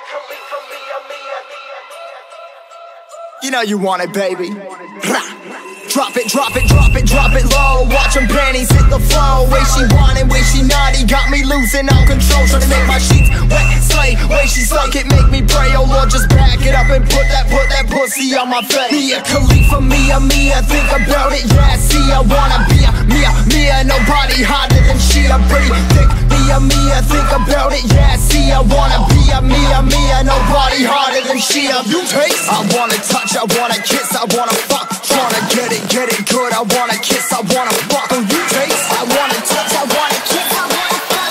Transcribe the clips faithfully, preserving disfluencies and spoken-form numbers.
You know you want it, baby. Drop it, drop it, drop it, drop it low. Watch them panties hit the flow. Way she want it, way she naughty, got me losing all control. Trying to make my sheets wet, slay. Way she suck it, make me pray. Oh Lord, just back it up and put that, put that pussy on my face. Mia Khalifa, Mia, Mia, think about it, yeah. See, I wanna be a Mia, Mia. Nobody hotter than she, I'm pretty thick. Mia, Mia, think about it, yeah. See, I wanna be a Mia, Mia. Nobody hotter than she. You taste? I wanna touch, I wanna kiss, I wanna fuck. Tryna get it, get it good. I wanna kiss, I wanna fuck. Oh, you taste? I wanna touch, I wanna kiss, I wanna fuck.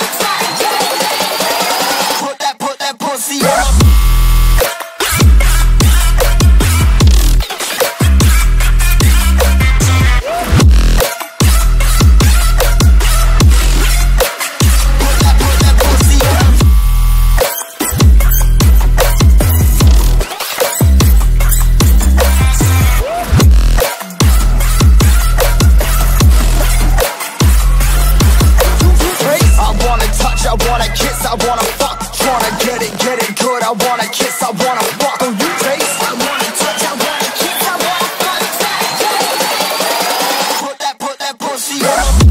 Put that, put that pussy on my. I wanna kiss, I wanna fuck. Tryna get it, get it good. I wanna kiss, I wanna fuck. Oh, you taste? I wanna touch, I wanna kiss, I wanna fuck. Put that, put that pussy on.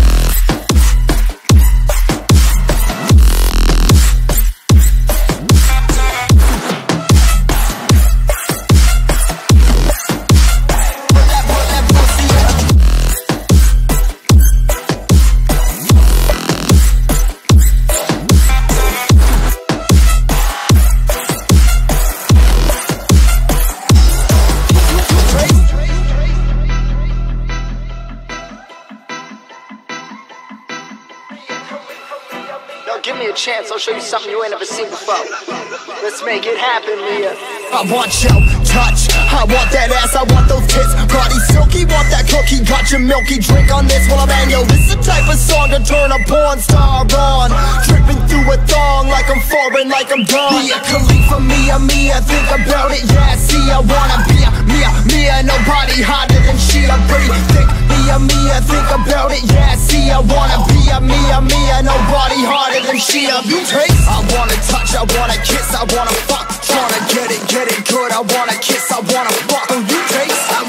Give me a chance, I'll show you something you ain't never seen before. Let's make it happen, Mia. I want your touch, I want that ass, I want those tits. Body silky, want that cookie, got your milky drink on this while I'm at yo. This the type of song to turn a porn star on. Dripping through a thong like I'm foreign, like I'm gone. Mia Khalifa, Mia, Mia, think about it, yeah. See, I wanna be a Mia, Mia. Nobody hotter than she, I'm pretty thick. Mia, Mia, think about it, yeah. See, I wanna be a Mia, Mia. Nobody hotter than she. You taste? I wanna touch, I wanna kiss, I wanna fuck. Tryna get it, get it good. I wanna kiss, I wanna fuck. Oh, you taste? I